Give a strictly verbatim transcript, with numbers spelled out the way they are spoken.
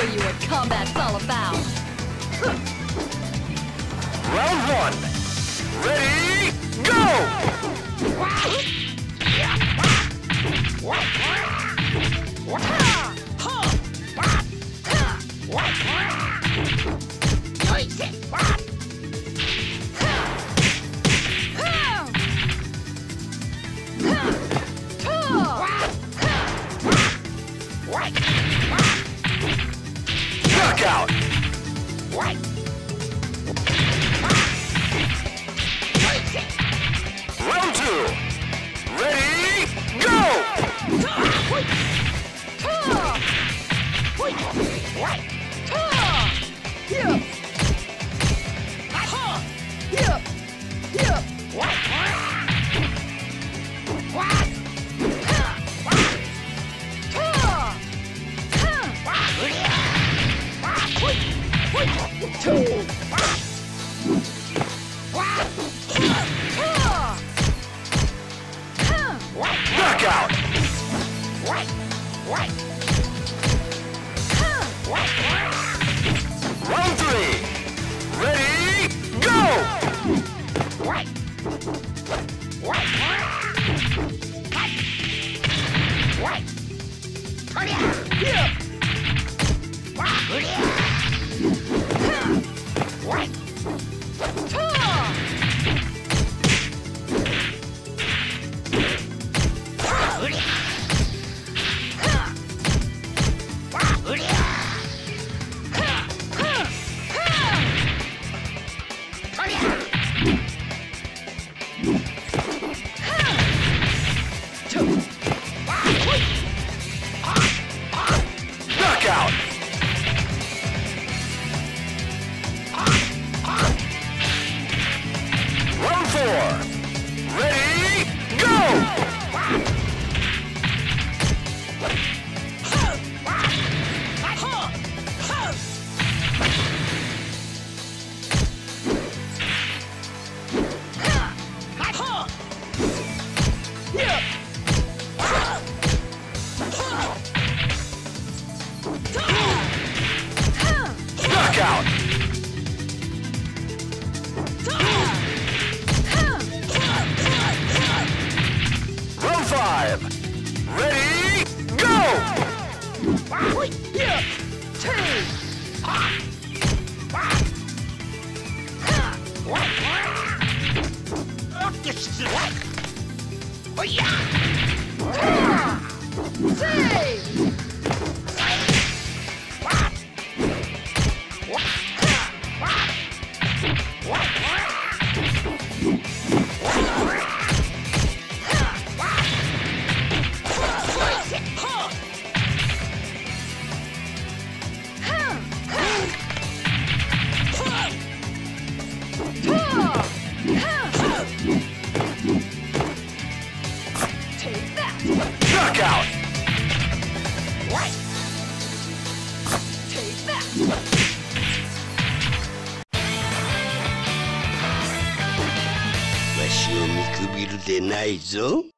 show you what combat's all about. Round one. Ready, go! Knockout! Round two. Ready, go! Knockout! Round three. Ready, go! Knockout! Round four. Ready, go! Knockout! Round five. Ready, go! Knockout! Take that! わしを見くびるでないぞ。